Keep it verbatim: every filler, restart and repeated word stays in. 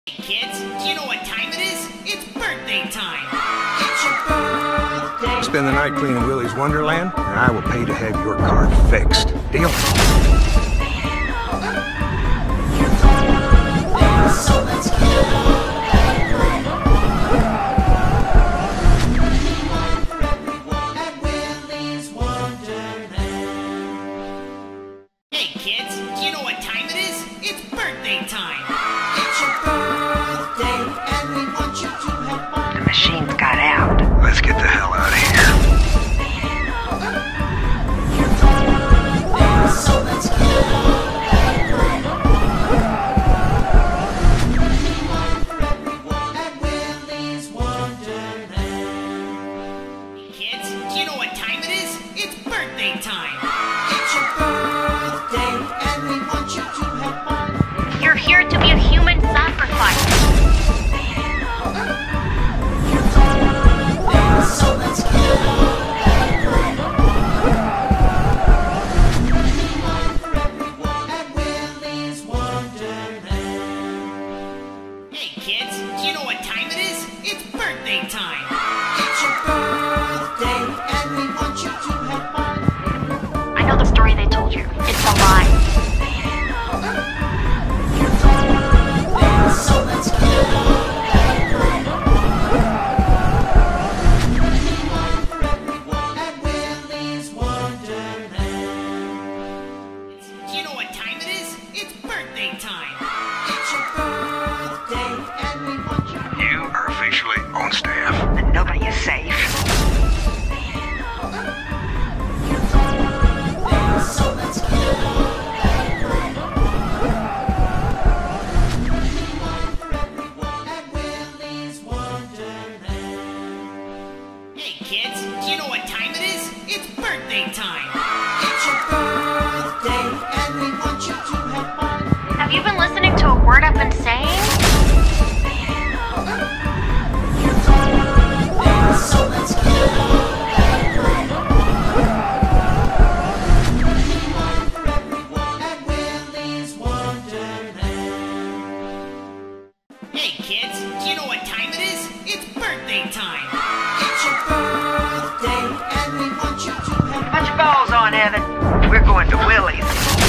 Kids, do you know what time it is? It's birthday time! It's your birthday! Spend the night cleaning Willy's Wonderland, and I will pay to have your car fixed. Deal? So let's go! Hey kids, do you know what time it is? It's birthday time! It's your birthday, and we want you to have fun. The machines got out. Let's get the hell out of here. So let's go! Kids, do you know what time it is? It's birthday time! It's your birthday, and we want you to have fun. You're here to be a human sacrifice. So let's go! Hey kids, do you know what time it is? It's birthday time! It's your birthday, and we want you to have fun. I know the story they told you. It's a lie. So let's go! Do you know what time it is? It's birthday time! It's your birthday, and we want you to... You are officially on staff. And nobody is safe. So let's go! Hey kids, do you know what time it is? It's birthday time! It's your birthday, and we want you to have fun. Have you been listening to a word I've been saying? So let's go! Hey kids, do you know what time it is? It's birthday time! It's your birthday, and we want you to have Put your balls on, Evan. We're going to Willy's.